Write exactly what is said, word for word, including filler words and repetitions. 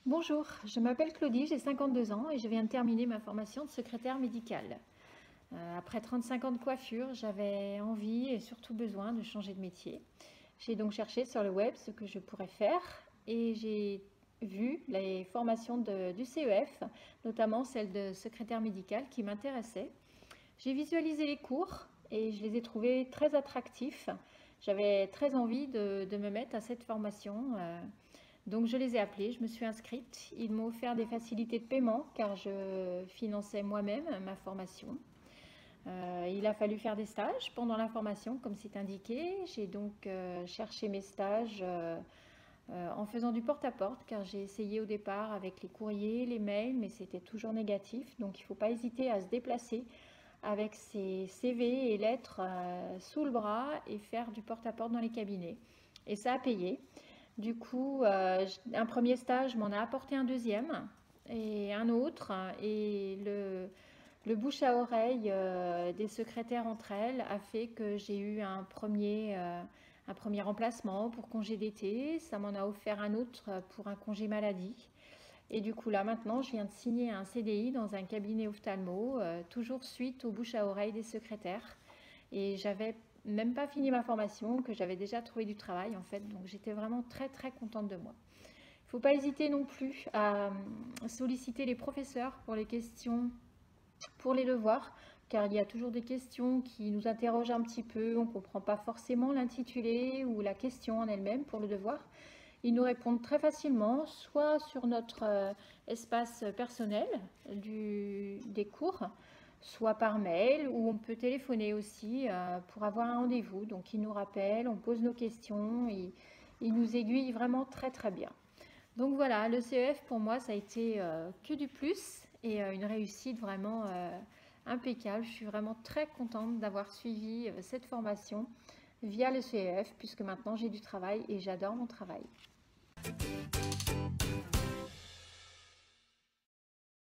Bonjour, je m'appelle Claudie, j'ai cinquante-deux ans et je viens de terminer ma formation de secrétaire médicale. Euh, après trente-cinq ans de coiffure, j'avais envie et surtout besoin de changer de métier. J'ai donc cherché sur le web ce que je pourrais faire et j'ai vu les formations de- du C E F, notamment celle de secrétaire médicale qui m'intéressait. J'ai visualisé les cours et je les ai trouvés très attractifs. J'avais très envie de, de me mettre à cette formation. euh, donc je les ai appelés, je me suis inscrite. Ils m'ont offert des facilités de paiement car je finançais moi-même ma formation. Euh, il a fallu faire des stages pendant la formation, comme c'est indiqué. J'ai donc euh, cherché mes stages euh, euh, en faisant du porte-à-porte, car j'ai essayé au départ avec les courriers, les mails, mais c'était toujours négatif. Donc il ne faut pas hésiter à se déplacer avec ses C V et lettres euh, sous le bras et faire du porte-à-porte dans les cabinets. Et ça a payé. Du coup, euh, un premier stage m'en a apporté un deuxième et un autre. Et le, le bouche à oreille euh, des secrétaires entre elles a fait que j'ai eu un premier, euh, un premier remplacement pour congé d'été. Ça m'en a offert un autre pour un congé maladie. Et du coup, là, maintenant, je viens de signer un C D I dans un cabinet ophtalmo, euh, toujours suite au bouche à oreille des secrétaires. Et j'avais même pas fini ma formation, que j'avais déjà trouvé du travail, en fait. Donc, j'étais vraiment très, très contente de moi. Il ne faut pas hésiter non plus à euh, solliciter les professeurs pour les questions, pour les devoirs, car il y a toujours des questions qui nous interrogent un petit peu. On ne comprend pas forcément l'intitulé ou la question en elle-même pour le devoir. Ils nous répondent très facilement, soit sur notre euh, espace personnel du, des cours, soit par mail, ou on peut téléphoner aussi euh, pour avoir un rendez-vous. Donc ils nous rappellent, on pose nos questions, et ils nous aiguillent vraiment très très bien. Donc voilà, le C E F pour moi ça a été euh, que du plus et euh, une réussite vraiment euh, impeccable. Je suis vraiment très contente d'avoir suivi euh, cette formation via le C E F puisque maintenant j'ai du travail et j'adore mon travail.